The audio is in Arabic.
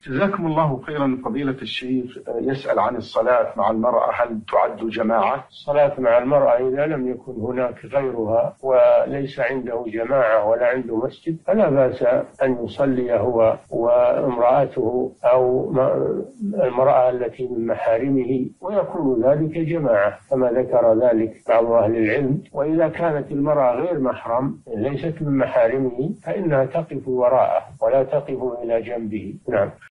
جزاكم الله خيرا فضيلة الشيخ. يسأل عن الصلاة مع المرأة، هل تعد جماعة؟ الصلاة مع المرأة إذا لم يكن هناك غيرها وليس عنده جماعة ولا عنده مسجد فلا بأس أن يصلي هو وامرأته أو المرأة التي من محارمه، ويكون ذلك جماعة كما ذكر ذلك بعض أهل العلم. وإذا كانت المرأة غير محرم ليست من محارمه فإنها تقف وراءه ولا تقف إلى جنبه. نعم.